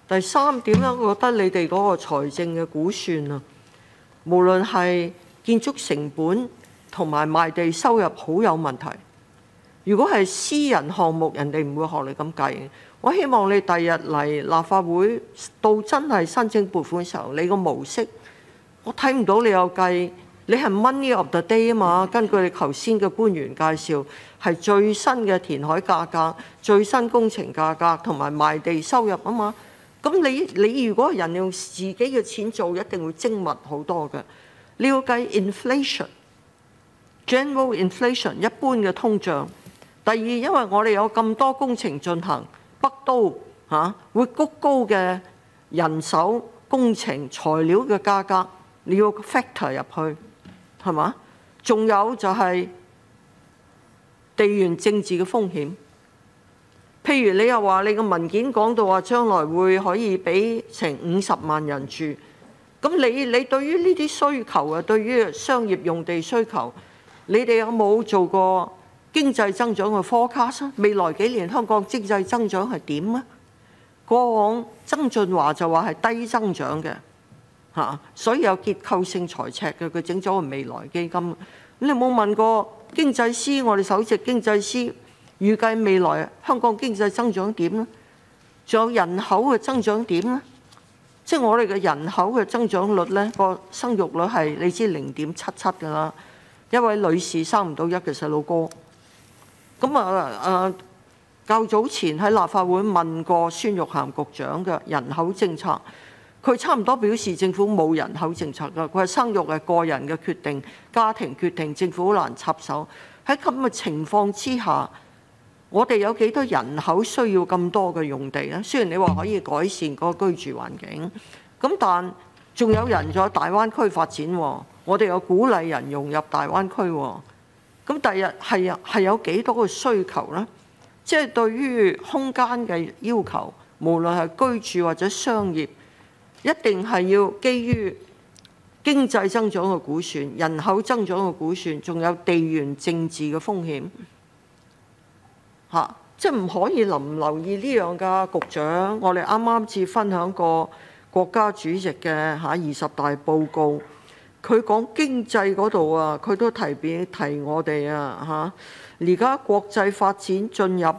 第三點咧，我覺得你哋嗰個財政嘅估算啊，無論係建築成本同埋賣地收入好有問題。如果係私人項目，人哋唔會學你咁計。我希望你第日嚟立法會到真係申請撥款嘅時候，你個模式我睇唔到你有計。你係 money of the day 啊嘛，根據你頭先嘅官員介紹，係最新嘅填海價格、最新工程價格同埋賣地收入啊嘛。咁你如果人用自己嘅錢做，一定會精密好多嘅。你要計 inflation、general inflation 一般嘅通脹。第二，因為我哋有咁多工程進行，北都會谷高嘅人手、工程材料嘅價格，你要 factor 入去。係嘛？仲有就係地緣政治嘅風險。譬如你又話你個文件講到話將來會可以俾成50萬人住，咁你對於呢啲需求啊，對於商業用地需求，你哋有冇做過經濟增長嘅 forecast？未來幾年香港經濟增長係點啊？過往曾俊華就話係低增長嘅。所以有結構性財赤嘅，佢整咗個未來基金。你有冇問過經濟師？我哋首席經濟師預計未來香港經濟增長點呢？仲有人口嘅增長點呢？即係我哋嘅人口嘅增長率呢，個生育率係你知0.77㗎啦。一位女士生唔到一個細路哥。咁較早前喺立法會問過孫玉菡局長嘅人口政策。佢差唔多表示政府冇人口政策㗎，佢話生育係個人嘅決定、家庭決定，政府好難插手。喺咁嘅情況之下，我哋有幾多人口需要咁多嘅用地咧？雖然你話可以改善嗰個居住環境，咁但仲有人在大灣區發展喎，我哋有鼓勵人融入大灣區喎。咁第日係有幾多個需求呢？即係對於空間嘅要求，無論係居住或者商業。一定係要基於經濟增長嘅估算、人口增長嘅估算，仲有地緣政治嘅風險。即係唔可以唔留意呢樣㗎，局長。我哋啱啱至分享過國家主席嘅20大報告，佢講經濟嗰度啊，佢都提我哋啊而家國際發展進入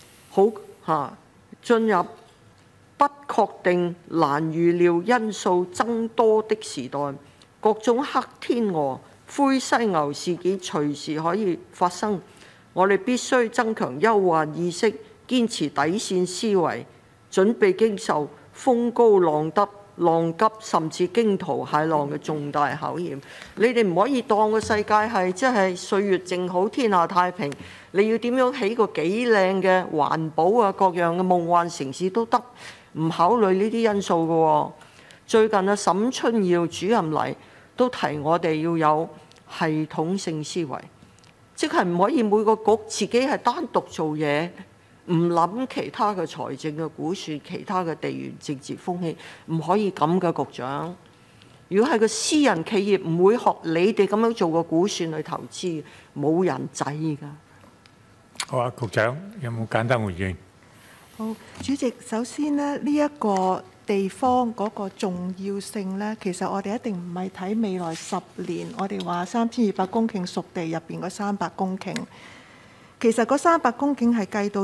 不確定、難預料因素增多的時代，各種黑天鵝、灰犀牛事件隨時可以發生。我哋必須增強憂患意識，堅持底線思維，準備經受風高浪急甚至驚濤駭浪嘅重大考驗。你哋唔可以當個世界係即係歲月靜好、天下太平。你要點樣起個幾靚嘅環保啊各樣嘅夢幻城市都得。唔考慮呢啲因素嘅喎。最近沈春耀主任嚟都提我哋要有系統性思維，即係唔可以每個局自己係單獨做嘢，唔諗其他嘅財政嘅估算、其他嘅地緣政治風險，唔可以咁嘅，局長。如果係個私人企業，唔會學你哋咁樣做個估算去投資，冇人制㗎。 好啊，局長有冇簡單回應？ 好，主席，首先呢一個地方嗰個重要性呢，其實我哋一定唔係睇未來10年，我哋話3200公頃熟地入邊嗰300公頃，其實嗰300公頃係計到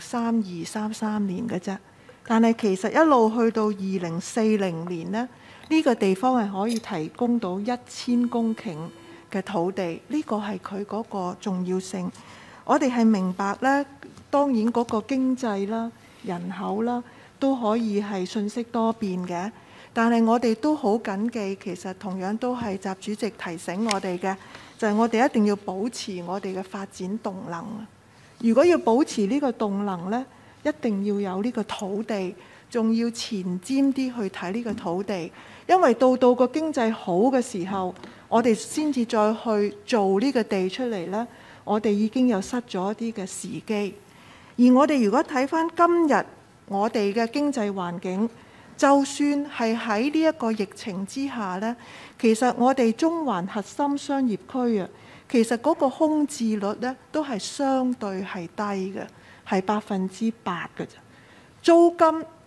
2032、33年嘅啫。但係其實一路去到2040年呢，呢個地方係可以提供到1000公頃嘅土地，呢個係佢嗰個重要性。我哋係明白呢，當然嗰個經濟啦、人口啦，都可以係瞬息多變嘅，但係我哋都好緊記，其實同樣都係習主席提醒我哋嘅，就係我哋一定要保持我哋嘅發展動能。如果要保持呢個動能呢，一定要有呢個土地，仲要前瞻啲去睇呢個土地，因為到個經濟好嘅時候，我哋先至再去做呢個地出嚟呢，我哋已經有失咗一啲嘅時機。而我哋如果睇返今日我哋嘅經濟環境，就算係喺呢一個疫情之下呢，其實我哋中環核心商業區啊，其實嗰個空置率呢都係相對係低嘅，係8%嘅啫。租金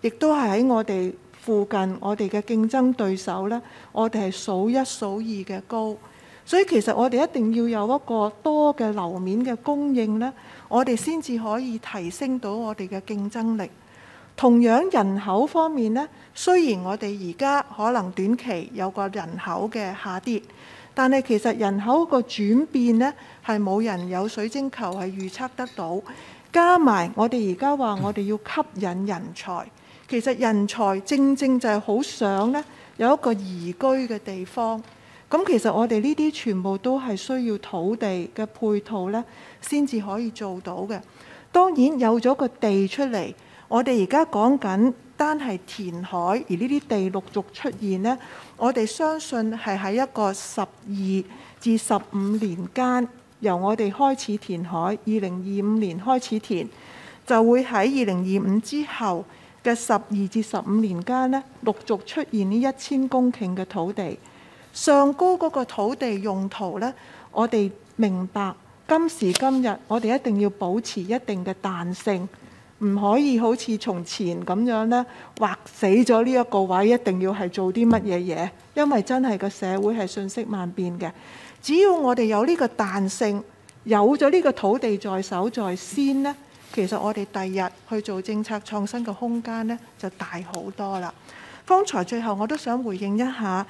亦都係喺我哋附近，我哋嘅競爭對手呢，我哋係數一數二嘅高。所以其實我哋一定要有一個多嘅樓面嘅供應呢，我哋先至可以提升到我哋嘅競爭力。同樣人口方面呢，雖然我哋而家可能短期有個人口嘅下跌，但係其實人口個轉變呢，係冇人有水晶球係預測得到。加埋我哋而家話我哋要吸引人才，其實人才正正就係好想呢有一個宜居嘅地方。咁其實我哋呢啲全部都係需要土地嘅配套呢先至可以做到嘅。當然有咗個地出嚟，我哋而家講緊單係填海，而呢啲地陸續出現呢，我哋相信係喺一個12至15年間，由我哋開始填海，2025年開始填，就會喺2025之後嘅12至15年間呢，陸續出現呢1000公頃嘅土地。上高嗰個土地用途呢，我哋明白今時今日我哋一定要保持一定嘅彈性，唔可以好似從前咁樣呢劃死咗呢一個位，一定要係做啲乜嘢嘢，因為真係個社會係瞬息萬變嘅。只要我哋有呢個彈性，有咗呢個土地在手在先呢，其實我哋第日去做政策創新嘅空間呢就大好多啦。方才最後我都想回應一下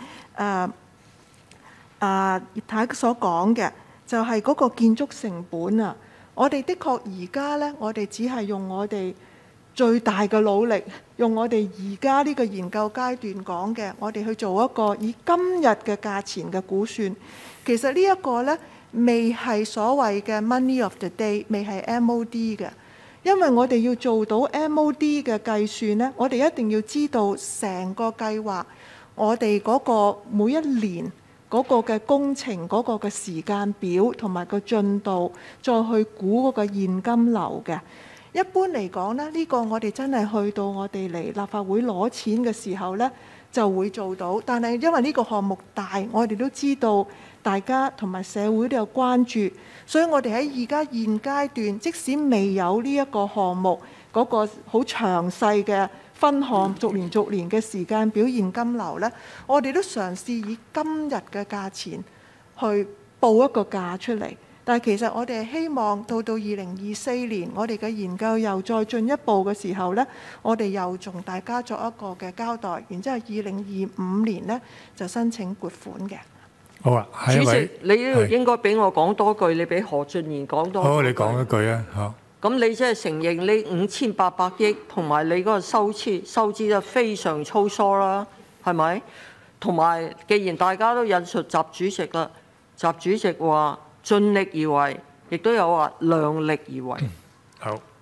葉太所講嘅，就係嗰個建築成本啊。我哋的確而家呢，我哋只係用我哋最大嘅努力，用我哋而家呢個研究階段講嘅，我哋去做一個以今日嘅價錢嘅估算。其實呢一個呢，未係所謂嘅 money of the day， 未係 MOD 嘅。因為我哋要做到 MOD 嘅計算呢，我哋一定要知道成個計劃，我哋嗰個每一年嗰個嘅工程嗰個嘅時間表同埋個進度，再去估嗰個現金流嘅。一般嚟講呢，呢個我哋真係去到我哋嚟立法會攞錢嘅時候呢，就會做到。但係因為呢個項目大，我哋都知道大家同埋社會都有關注，所以我哋喺而家現階段，即使未有呢一個項目嗰個好詳細嘅分項逐年嘅時間表現金流呢，我哋都嘗試以今日嘅價錢去報一個價出嚟。但係其實我哋係希望到2024年，我哋嘅研究又再進一步嘅時候呢，我哋又同大家作一個嘅交代，然之後2025年呢就申請撥款嘅。 好啊，下一位。 主席，你應該俾我講多句，你俾何俊賢講多句。 好，你講一句啊，好。 咁你即係承認呢5800億同埋你嗰個收支就非常粗疏啦，係咪？同埋既然大家都引述習主席啦，習主席話盡力而為，亦都有話量力而為。 好。